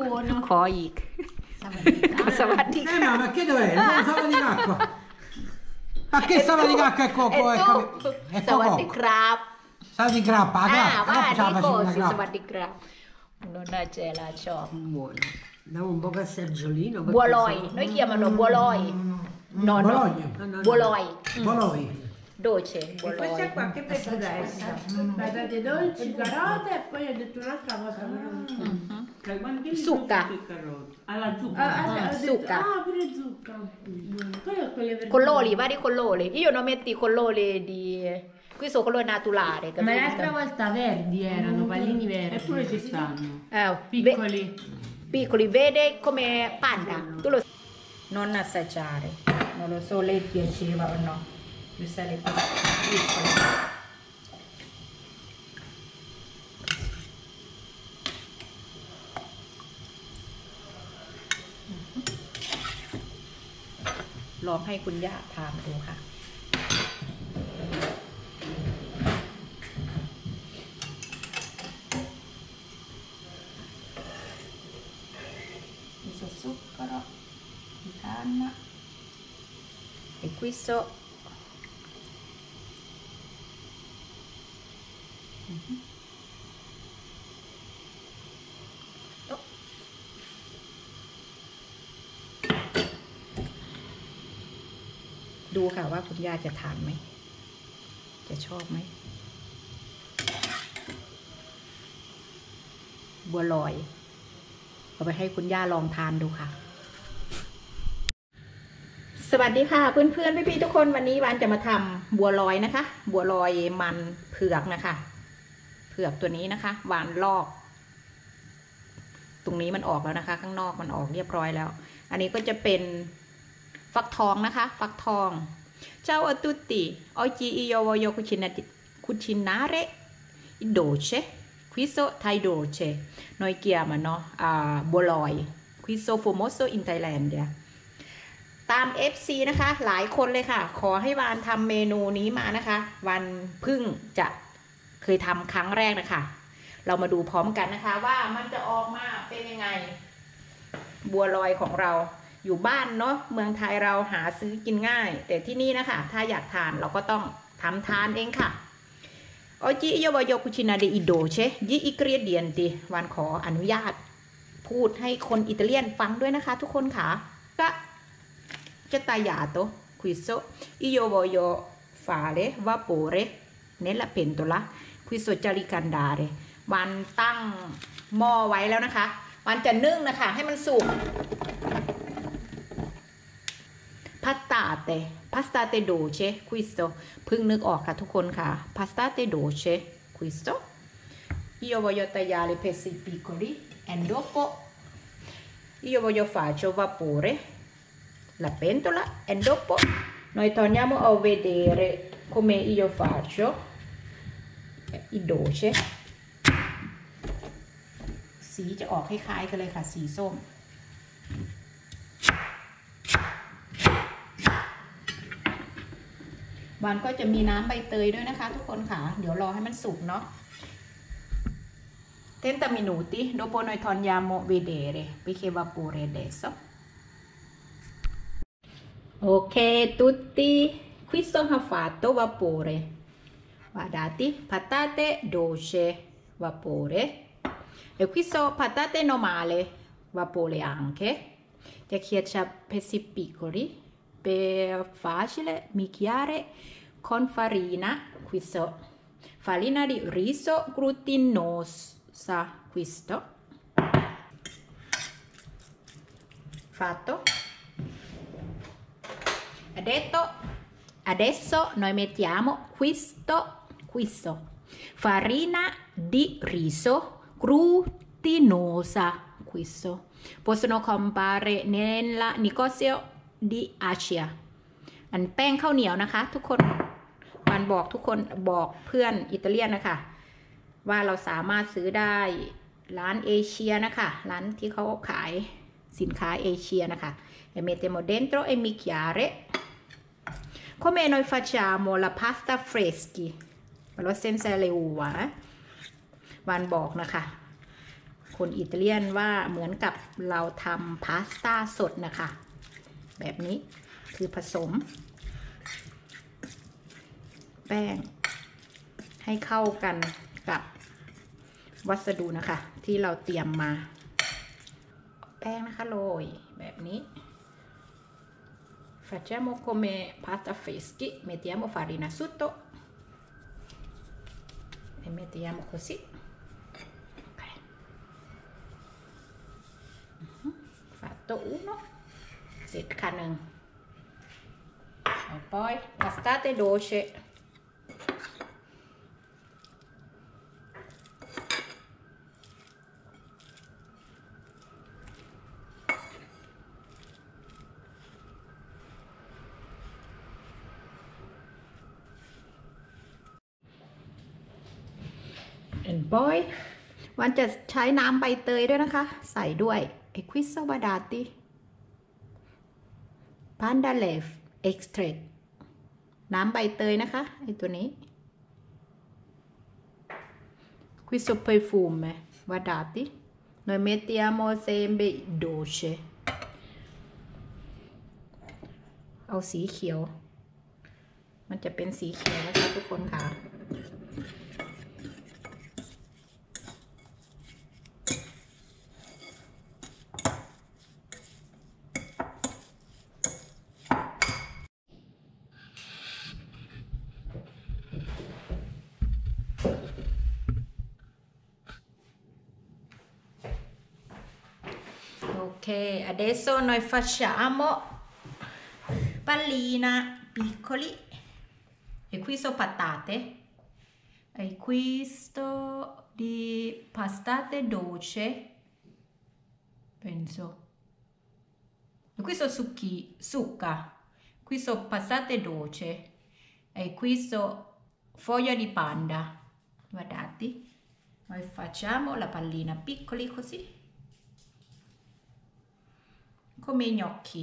buono ขออีก สวัสดีค่ะ Ma che dov'è? Non stava di acqua. Ma che stava di acqua è coco? È สวัสดี coco. ครับ Stava di grappa, ว่า grappa. ดีโก Grappa, สิ una สวัส grappa. ดีครับโนนาเจลาชอบ buono. Diamo un po' a Sergiolino. บัวลอยน้อยเกียมันบัวลอยนอน Bologna. บัวลอย Bologna. โดเชบัวลอย Questa qua che penso da essere? Patate dolci, carote e poi ho detto un'altra cosa. Zucca. Alla zucca. Zucca. Ah, pure zucca. Quello è quelle verdure. Colloli, vari colloli. Io non metti colloli di... Qui sono colore naturale. Ma l'altra volta verdi erano, pallini verdi. Eppure ci stanno. Piccoli. Piccoli, vede come panda. Tu lo sai. Non assaggiare. Non lo so, lei piaceva o no. Questa le piccole.ลองให้คุณย่าทานดูค่ะquesto zucchero di canna e questoดูค่ะว่าคุณย่าจะทานไหมจะชอบไหมบัวลอยเอาไปให้คุณย่าลองทานดูค่ะสวัสดีค่ะเพื่อนๆพี่ๆทุกคนวันนี้วันจะมาทำบัวลอยนะคะบัวลอยมันเผือกนะคะเผือกตัวนี้นะคะหวานลอกตรงนี้มันออกแล้วนะคะข้างนอกมันออกเรียบร้อยแล้วอันนี้ก็จะเป็นฟักทองนะคะฟักทองCiao a tutti oggi io voglio cucinare il dolce questo Thai dolce noi chiamanoบัวลอยquesto famoso in Thailand ตาม FC นะคะหลายคนเลยค่ะขอให้วานทำเมนูนี้มานะคะวันเพิ่งจะเคยทำครั้งแรกนะคะเรามาดูพร้อมกันนะคะว่ามันจะออกมาเป็นยังไงบัวลอยของเราอยู่บ้านเนาะเมืองไทยเราหาซื้อกินง่ายแต่ที่นี่นะคะถ้าอยากทานเราก็ต้องทำทานเองค่ะ Oggi io voglio cucinare il dolce gli ingredienti วันขออนุญาตพูดให้คนอิตาเลียนฟังด้วยนะคะทุกคนค่ะก็จะtagliato questo io voglio fare vapore nella pentola questo già riscaldare วันตั้งหม้อไว้แล้วนะคะวันจะนึ่งนะคะให้มันสุกpastate dolce questo เพิ่งนึกออกค่ะทุกคนค่ะ pastate dolce questo io voglio tagliare pezzi piccoli e dopo io voglio faccio vapore la pentola e dopo noi torniamo a vedere come io faccio il dolce สีจะออกคล้ายๆกันเลยค่ะสีส้มวันก็จะมีน้ำใบเตยด้วยนะคะทุกคนค่ะเดี๋ยวรอให้มันสุกเนาะ30 minuti dopo noi torniamo a vedere perché vapore adesso ok tutti questo ha fatto vapore guardate patate dolce vapore e questo patate normale vapore anche ti chiaccia pezzi piccoli per facile mischiare con farina questo farina di riso glutinosa questo fatto adesso noi mettiamo questo farina di riso glutinosa questo possono comprare nella negozio di Asia อันแป้งข้าวเหนียวนะคะทุกคนมันบอกทุกคนบอกเพื่อนอิตาเลียนนะคะว่าเราสามารถซื้อได้ร้านเอเชียนะคะร้านที่เขาขายสินค้าเอเชียนะคะ e mettiamo dentro e mischiare come noi facciamo la pasta freschi però senza le uova วันบอกนะคะคนอิตาเลียนว่าเหมือนกับเราทำพาสต้าสดนะคะแบบนี้คือผสมแป้งให้เข้ากันกับวัสดุนะคะที่เราเตรียมมาแป้งนะคะโรยแบบนี้ facciamo come pasta freschi mettiamo farina sotto e mettiamo così okay. Fatto uno เสร็จค่ะหนึ่ง e poi pastate dolce and poi วันจะใช้น้ำใบเตยด้วยนะคะใส่ด้วยไอ้ควิสโซบาดาติพันดาเลฟเอ็กซ์เทรดน้ำใบเตยนะคะไอ้ตัวนี้ questo perfume guardate noi mettiamo sempre dolce เอาสีเขียวมันจะเป็นสีเขียวนะคะทุกคนค่ะok adesso noi facciamo pallina piccoli e qui sono patate e questo di pastate dolce penso e questo zucca qui sono pastate dolce e questo foglia di panda guardate noi facciamo la pallina piccoli così come i gnocchi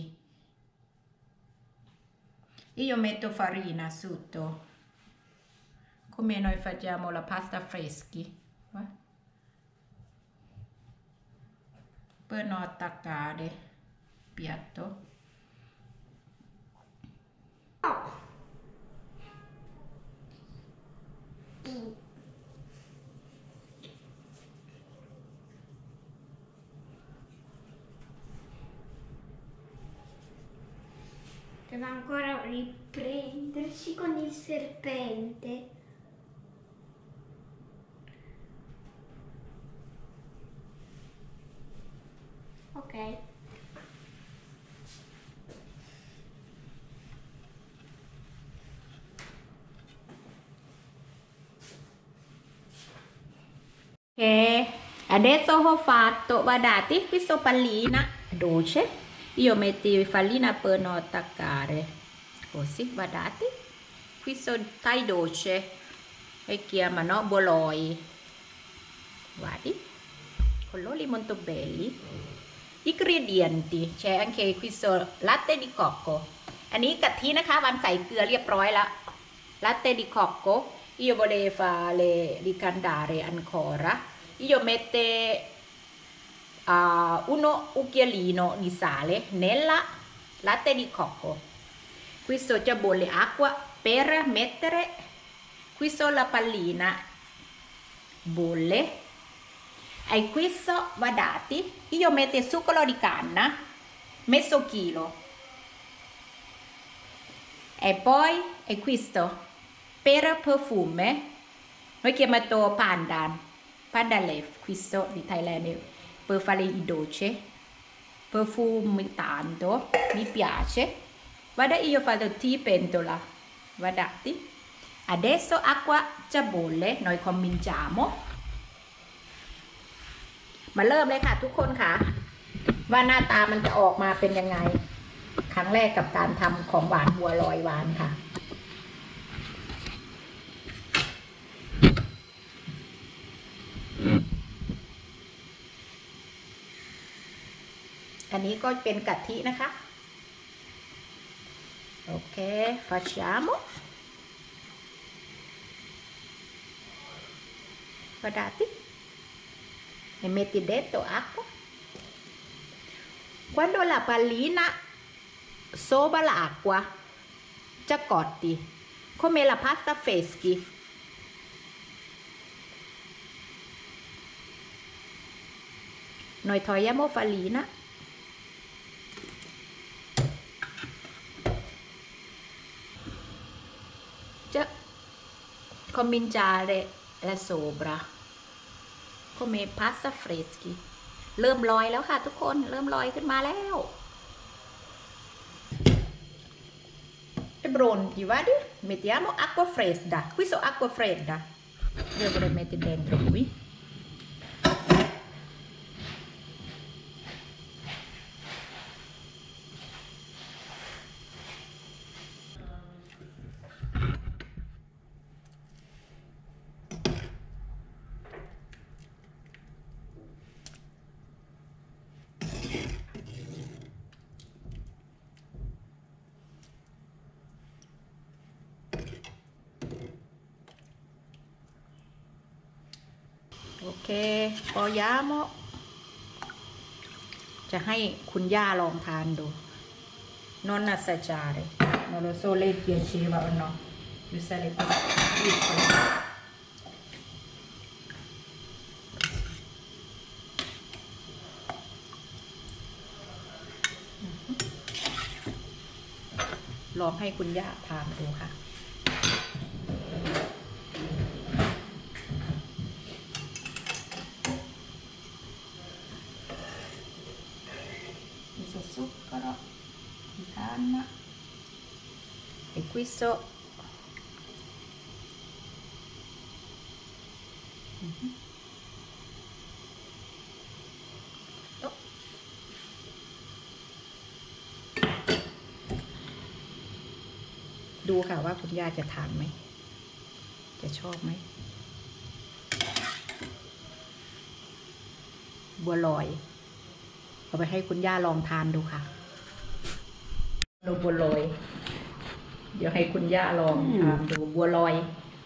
io metto farina sotto come noi facciamo la pasta freschi per non attaccare piatto Deve ancora riprendersi con il serpente. Ok. Ok, adesso ho fatto, guardate, questo pallina dolce. Io metto farina per non attaccare, così, guardate, questo thai dolce, e chiamano boloi, guardi, colori molto belli, ingredienti, c'è anche questo latte di cocco, อันนี้กะทินะคะวันใส่เกลือเรียบร้อยแล้ว latte di cocco, io volevo fare ricandare ancora, io metto uno cucchiaino di sale nella latte di cocco. Questo già bolle acqua per mettere questo la pallina bolle e questo guardate io metto succo di canna mezzo chilo e poi è questo per perfume noi chiamiamo panda leaf questo di Thailand per fare il dolce profumo tanto mi piace guarda io faccio tea pentola guardate adesso acqua già bolle noi cominciamo มาเริ่มเลยค่ะทุกคนค่ะว่าหน้าตามันจะออกมาเป็นยังไงครั้งแรกกับการทำของหวานบัวลอยหวานค่ะอันนี้ก็เป็นกะทินะคะโอเค facciamo guardate e e metti dentro acqua. Quando la pallina sopra l'acqua già cotti, come la pasta freschi. Noi togliamo farina. Già cominciare sopra come pasta freschi เริ่มลอยแล้วค่ะทุกคนเริ่มลอยขึ้นมาแล้ว E pronti, vedi? Mettiamo acqua fredda. Questo acqua fredda. Io vorrei mettere dentro qui.โอเคพอยาโมจะให้คุณย่าลองทานดู non assaggiare non lo so le piaceva o no usare piccoleลองให้คุณย่าทานดูค่ะzucchero di canna e questoดูค่ะว่าคุณย่าจะทานไหมจะชอบไหมบัวลอยเอาไปให้คุณย่าลองทานดูค่ะโลบัวลอยเดี๋ยวให้คุณย่าลองทานดูบัวลอย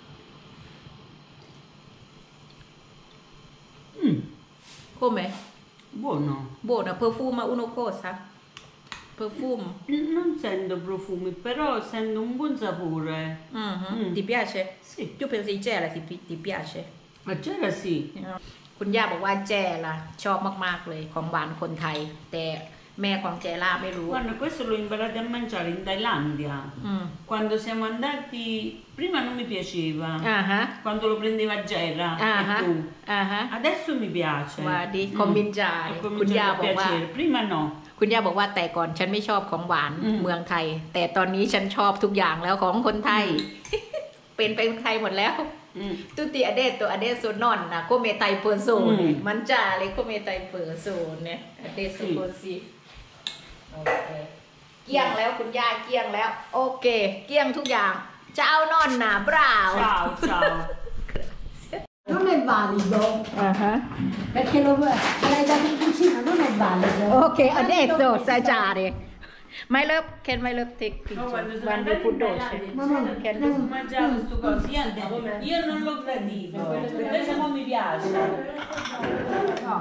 come? Buono. Buono, profuma una cosa? Profumo? Non sento profumi, però sento un buon sapore. Ti piace? Sì. Tu pensi gela ti piace? Ma c'era sì. คุณย่าบอกว่าแจล่ะชอบมากๆเลยของหวานคนไทยแต่แม่ของแจล่าไม่รู้ Guarda, questo l'ho imparato a mangiare in Thailandia. Quando siamo andati, prima non mi piaceva. Quando lo prendeva Gela e tu. Adesso mi piace. ว่าดีคอมบินจา Ho คุณย่า cominciato บอก a ว่า piacere. Prima no. คุณย่าบอกว่าแต่ก่อนฉันไม่ชอบของหวานเมืองไทยแต่ตอนนี้ฉันชอบทุกอย่างแล้วของคนไทยเป็นไปคนไทยหมดแล้วtutti adesso nonna come tai persone mangiare come tai persone adesso così โอเคเกลี้ยงแล้วคุณย่าเกลี้ยงแล้วโอเคเกลี้ยงทุกอย่างเจ้านอนนะบราว Ciao, ciao. Non è valido, perché l'hai dato in cucina, non è valido. โอเค adesso assaggiare My love, can my love take picture? Quando sono Quando andati put in dolce. Thailandia, Can non mangiavo questo coso. Io non l'ho gradito, invece non mi piace. No.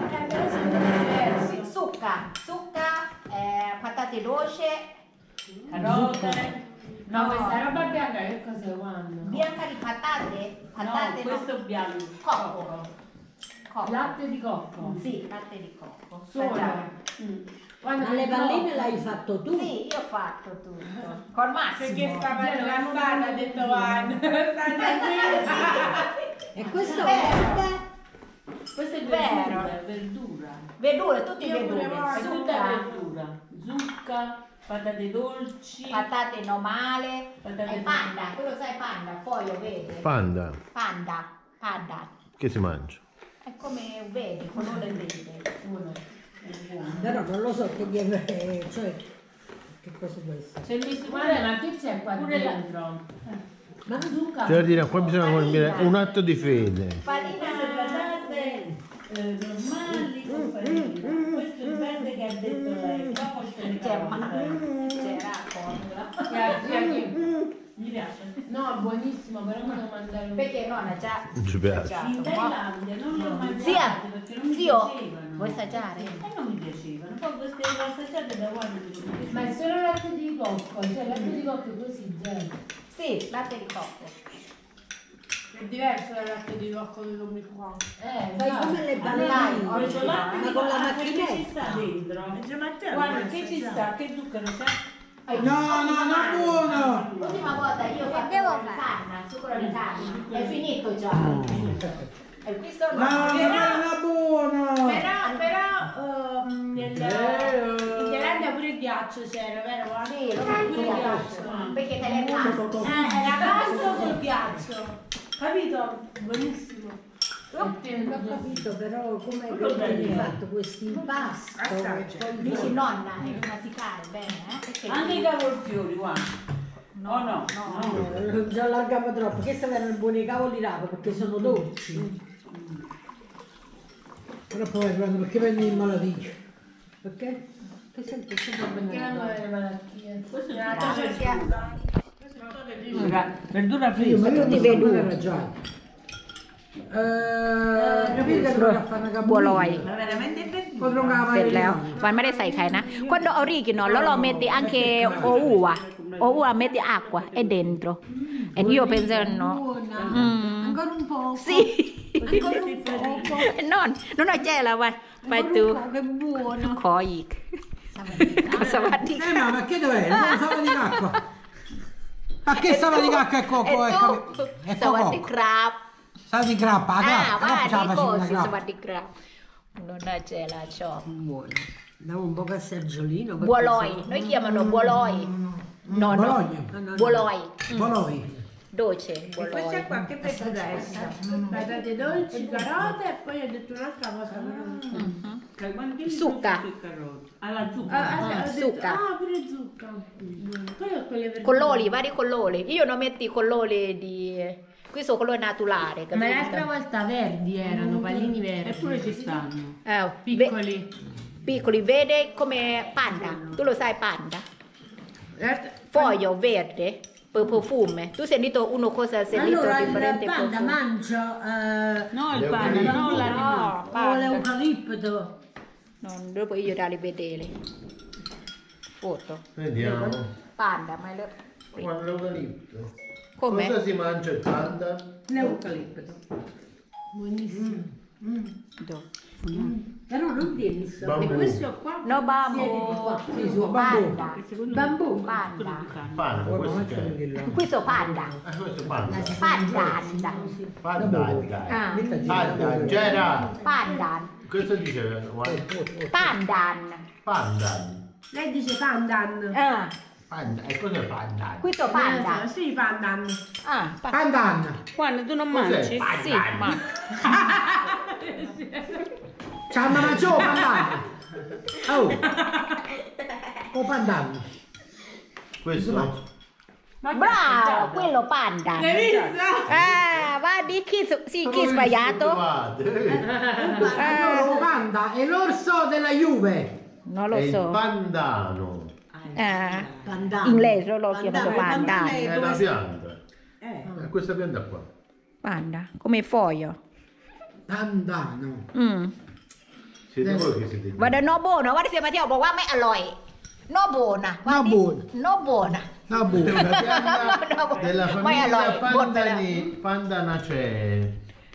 Zucca, patate dolce, Carote. No, questa roba bianca che cos'è quando? bianca di patate, No, questo è bianco. Cocco. Latte di cocco. Sì, latte di cocco. Solo. Ma le palline l'hai fatto tu? Sì, io ho fatto tutto. Con Massimo. Perché stava rilassata, ha detto Vanna. E questo è Questo è vero. verdura. Verdure, tutti Io pure verdure. voglio. È tutta Zucca, verdura. Zucca, patate dolci. patate normale. Patate E panda, tu lo sai panda, foglio verde. Panda, Panda. che si mangia? È come vedi, colore verde. Però non lo so che dietro cioè che cosa può essere. C'è messo Guarda, ma che c'è qua pure la- dentro? Ma Zucca. Giardina, qua bisogna compiere un atto di fede. Farina patate normali con farina. Questo è il verde che ha detto lei. Dopo c'è le carote. c'era formula. Mi piace? No, buonissimo, però me lo mandare un Perché nonna già Non ci piace. In Thailandia non l'ho mangiato Zia, perché perché non mi Zio, piacevano. vuoi assaggiare? Non mi piacevano. Poi queste assaggiate da quando mi sono piaciute. Ma è solo latte di cocco, cioè latte di cocco è così, Sì, latte di cocco. È diverso dal latte di cocco che compri qua. Fai come le Dai, ho ballerine, preso latte ma di con la cocco, che ci macchinetta. sta dentro? Guarda, che ci sta? Che zucchero c'è? No, no, buono! L'ultima volta io ho fatto devo la canna, zucchero di canna. È finito già. E questo No, no, buono! Però in Thailandia pure il ghiaccio c'era, vero? Sì, lo pure il ghiaccio. Perché te l'hai fatto? Era pasto col ghiaccio, capito? Buonissimo. Non ho capito però come hai fatto questo impasto. Dici nonna, è una sicare, bene, Perché Anche i cavolfiori, guarda. No, no, no. Già allargavo troppo, questi erano buoni cavoli rapo perché sono dolci. Però poi perché vengono in malattia? Perché? Che sempre Perché non avere malattie? Questo è Verdura verdura io, fresca. ma io Tutti non vedo. so era già. Capite che a fare una บัวลอย Ma veramente per Potrò una เสร็จแล้ววันไม่ได้ใส่ไข่นะ quando original lo metti anche uva metti acqua e dentro e io penso no Ancora un po'. sì non ho c'è la vai fai tu Che buono. ขออีกสวัสดีค่ะ No, ma che dov'è? Non stava di cacca! Ma che stava di cacca e cocco? สวัสดีครับ Stava di grappa, la ว่า grappa, ดี la โก faceva สิ una สวัส grappa. ดีครับnon ho c'è la shop Buono. Diamo un po' a Sergiolino. บัวลอย noi chiamano บัวลอย no no Bologna. บัวลอย Bologna. dolce บัวลอย qua che verdura è? Patate dolci, carote e poi ho detto un'altra cosa. Zucca. Alla zucca. Zucca. Pure zucca. Poi ho quelle verdure. colori, vari colori. Io non metti i colori di... Questo è colore naturale, Ma l'altra capito? volta verdi erano, pallini verdi. Eppure ci stanno. Piccoli. Piccoli, vede come panda. Tu lo sai panda? Foglio verde, per profumo. Tu hai sentito uno cosa ha sentito Allora il differente panda profumo? mangia No, il pane, non l'animale. No, o panda. l'eucalipto. No, dopo io darli vedere. Foto. Vediamo. Panda, ma lo... Guarda l'eucalipto. Come? Cosa si mangia il panda? L'eucalipto. Buonissimo. Dove? Però non denso. Bambù. E questo qua? No, bambu. Sì, su bambù. Panda. Bambù. Panda. Panda, questo che è? Questo panda. Questo è panda. Panda. Panda. Ah, Panda, c'era. pandan. Questo dice? Guarda. Pandan. Panda. Lei dice pandan. Ah, Panda. E cos'è panda? questo panda. Sì, pandan. Ah, Pandan! Quando tu non Cos'è? mangi? sì, ma C'ha una mangiò, pandan! Oh! Oh, pandan! Questo? bravo, quello panda. Hai visto? Ah, vedi chi è sbagliato? Allora, panda è l'orso della Juve! Non lo È il so. pandano. Ah, Pandano. inglese lo chiamano Pandano. panda. È una pianta. È questa pianta qua. Panda, come foglio. Pandano! Siete voi che siete. Guarda, no buono, guarda se Matteoบอกว่าไม่อร่อย no buona, guardi. No buona. No, buono! È una pianta No, della ma è allora, famiglia buon per- Pandanacee.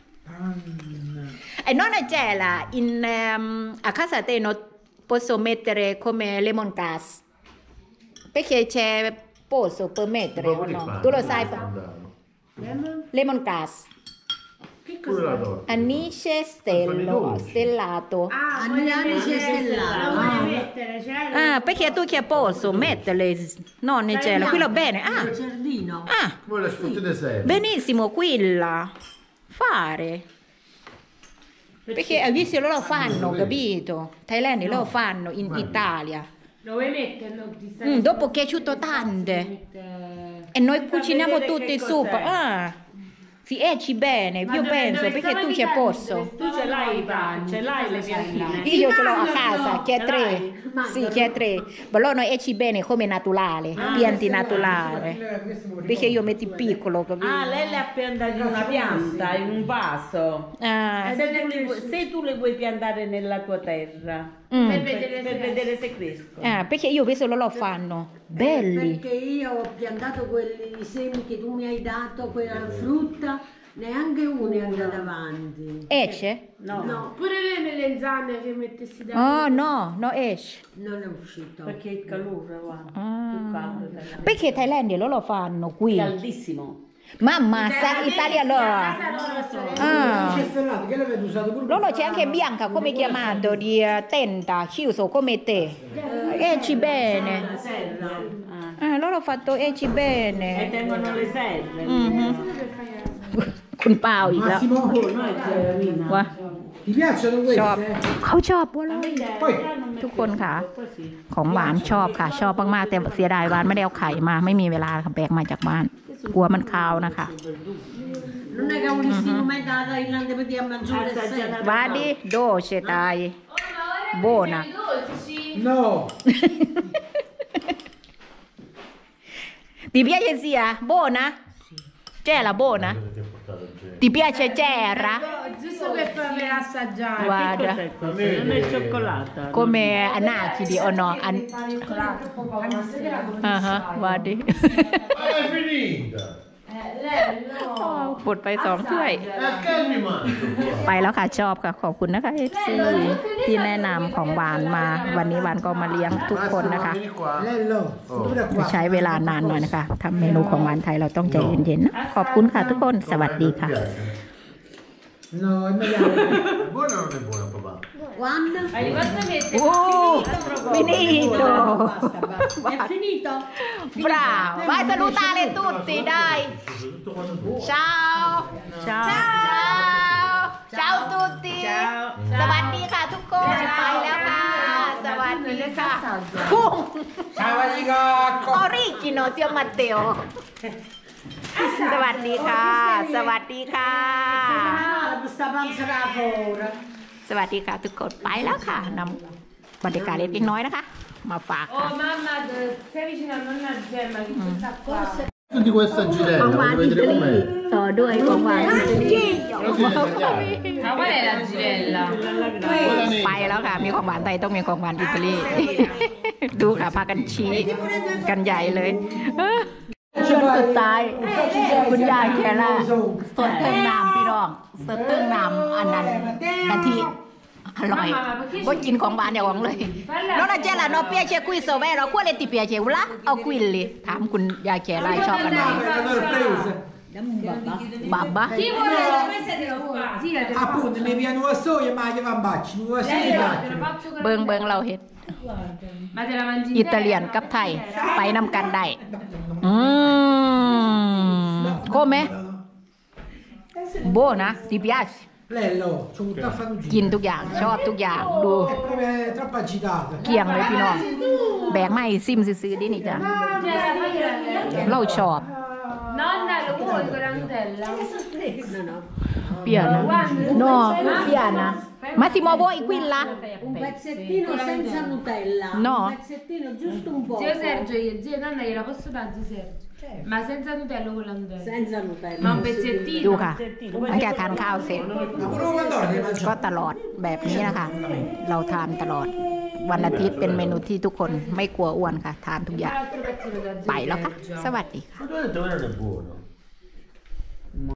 E non c'è la a casa te non posso mettere come lemon grass perché c'è posso per mettere o no? Tu lo sai lemon grass Che Pure la torta. anice stellato Ah, Anice stellato. Lo vuoi mettere? Ce l'hai? ah perché tu che posso metterle non c'è la quello bene Il giardino. Voi le sfuggite sempre. benissimo quella fare perché hai visto loro fanno capito thailandesi loro fanno in Italia Lo vuoi mettere? No, ti stai- dopo che è asciutto tante Mette- e noi cuciniamo vedere tutti che su cos'è. Si esci bene, io penso, perché tu c'è posto. Tu ce l'hai le piantine. Io ce l'ho a casa, c'è 3. Sì, c'è 3. Ma loro esci bene come naturale, pianti naturali. Perché io metti piccolo, capito? Ah, lei le ha piantate in una pianta, in un vaso. Se tu le vuoi piantare nella tua terra, per vedere se crescono. Perché io questo lo fanno. Belli. Perché io ho piantato quelli semi che tu mi hai dato, quella frutta, neanche uno è andato avanti. Esce? No. Pure le melanzane che mettessi da... Oh no, esce. Non è uscito. Perché il calore va. Più caldo. Perché i thailandesi lo fanno qui? Caldissimo. Mamma, sa italiano. Loro c'è anche bianca, come chiamato, di tenta, chiuso come te. Esci bene. Loro ho fatto esci bene. E tengono le serre. Con pausa. Massimo, ti piacciono queste? เขาชอบบัวลอย Poi ทุกคนค่ะ ของหวานชอบค่ะ ชอบมากๆแต่เสียดายหวานไม่ได้เอาไข่มาไม่มีเวลาค่ะแบกมาจากบ้านกลัวมันคาวนะคะ Non è che volessimo mai da Thailandia per dire a mangiare วาดิโดเชตายโบนะ no. Ti piace sia? Buona? C'è la buona? Ti piace Gerra? Giusto per farmela assaggiare. Guarda, Non è cioccolata. come anacidi o no? Guardi. È finita. บดไป2 ถ้วย Che mi mangio qua? ไปแล้วค่ะชอบค่ะขอบคุณนะคะ FC ที่แนะนำของหวานมาวันนี้หวานก็มาเลี้ยงทุกคนนะคะ Vieni qua. Lello, pure qua. ใช้เวลานานหน่อยนะคะทำเมนูของหวานไทยเราต้องใจเย็นๆนะขอบคุณค่ะทุกคนสวัสดีค่ะ No, è meglio. Buono o non è buono, papà? Quando? Finito È finito? bravo vai a salutare tutti dai ciao ciao tutti สวัสดีค่ะทุกคนไปแล้วค่ะสวัสดีค่ะพุ่ง Ciao Amico. ออริจิโนเซียมาเตโอสวัสดีค่ะ สวัสดีค่ะ Questa panza da fuori. สวัสดีค่ะทุกคนไปแล้วค่ะนำบรรยากาศเล็กน้อยนะคะ มาฝากค่ะ Oh mamma, sei vicino a nonna Gemma che questa qua. Di questa girella, voglio vedere com'è. ต่อด้วยของหวาน Ma qual è la girella? Quella ไป nera. แล้วค่ะมีของหวานไทยต้องมีของหวานอิตาลี ดูค่ะพากันชี้กันใหญ่เลยช่วงสุดท้ายคุณยายแคล่าสดเติมน้ำพี่น้องสดเติมน้ำอันนั้นกะทิอร่อยก็กินของหวานอย่างหวังเลยน้องนาเจล่าน้องเปียเชคุยโซเวเราควรเลยติเปียเชวละเอาคุยเลยถามคุณยายแคล่าชอบอันไหน babba Chi vuole la messa te lo fa? Sì, te lo Appunto, mi viene una soia, ma gli va bacci, una soia. te lo faccio con เบิงเราเห็ด Ma te la mangi อิตาเลียนกับไทยไปนำกันได้โคมไหมโบนะติปิอาช Lello, c'ho tutta fanucina. กินทุกอย่างชอบทุกอย่างดู È come troppo agitata. เกี่ยงเลยพี่น้องแบกไม่ซิมซื้อๆดินี่จ้ะเราชอบ Nonna, lo vuoi con la Nutella? เปรี้ยวนะโน่เปรี้ยวนะมาซิโมโบอีกวินละ Un pezzettino senza Nutella. No. Un pezzettino, giusto un po'. Zio Sergio, zio Nonna gliela posso dare, zio Sergio? Ma senza Nutella o con la Nutella? Senza Nutella. Ma un pezzettino? ดูค่ะหลังจากทานข้าวเสร็จ Ma pure un mandorlo devi ก็ mangiare. ตลอดแบบนี้นะคะ เราทานตลอดวันอาทิตย์เป็นเมนูที่ทุกคนไม่กลัวอ้วนค่ะ ทานทุกอย่าง L'altro pezzino da zio ไปแล้วค่ะ Sergio. สวัสดีค่ะ Ma tu hai detto che non è buono.